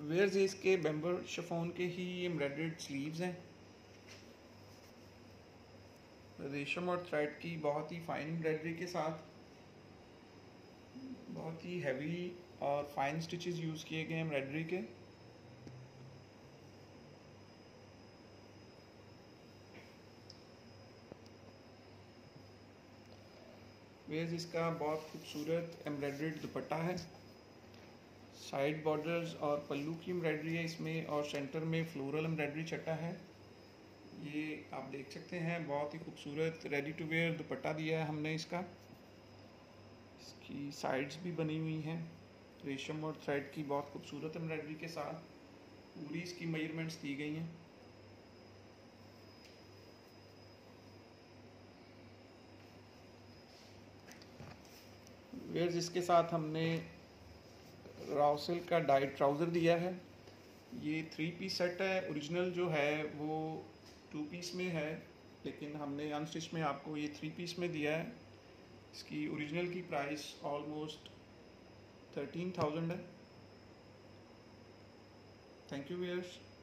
Wears इसके बेम्बर chiffon के ही embroidered sleeves हैं, रेशम और थ्रेड की बहुत ही फाइन एम्ब्रॉयडरी के साथ। बहुत ही हैवी और फाइन स्टिचेस यूज़ किए गए एम्ब्रॉयडरी के। वेयर्स इसका बहुत खूबसूरत एम्ब्रॉयडर्ड दुपट्टा है, साइड बॉर्डर्स और पल्लू की एम्ब्रॉयडरी है इसमें, और सेंटर में फ्लोरल एम्ब्रॉयडरी छटा है। ये आप देख सकते हैं, बहुत ही खूबसूरत रेडी टू वेयर दुपट्टा दिया है हमने इसका। इसकी साइड्स भी बनी हुई हैं रेशम और थ्रेड की बहुत खूबसूरत एम्ब्रॉयडरी के साथ। पूरी इसकी मेजरमेंट्स दी गई हैं। वेयर्स इसके साथ हमने रॉ सिल्क का डाइड ट्राउज़र दिया है। ये 3 पीस सेट है। ओरिजिनल जो है वो 2 पीस में है, लेकिन हमने अनस्टिच में आपको ये 3 पीस में दिया है। इसकी ओरिजिनल की प्राइस ऑलमोस्ट 13,000 है। Thank you viewers.